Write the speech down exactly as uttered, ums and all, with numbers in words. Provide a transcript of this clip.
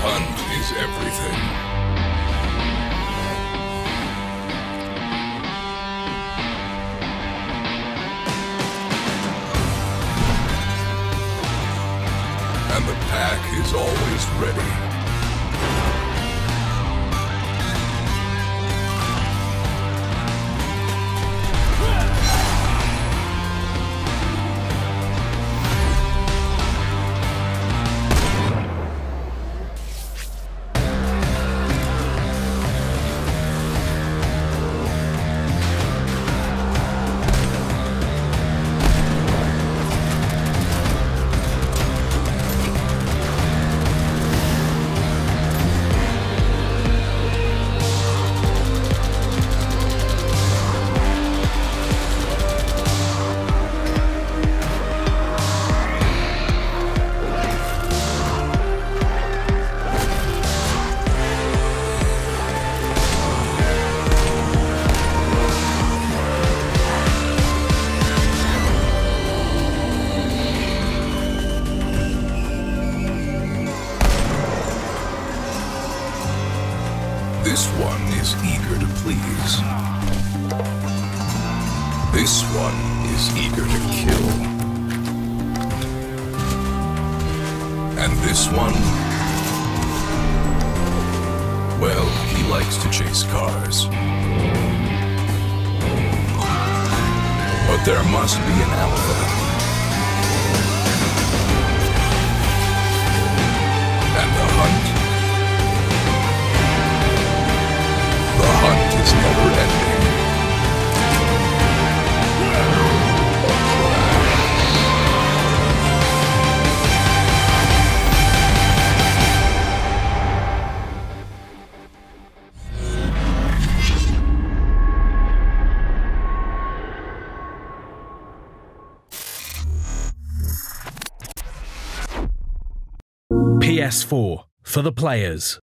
hunt is everything. And the pack is always ready. This one is eager to please. This one is eager to kill. And this one, well, he likes to chase cars. But there must be an alpha. And the hunt The hunt is never ending. P S four for the players.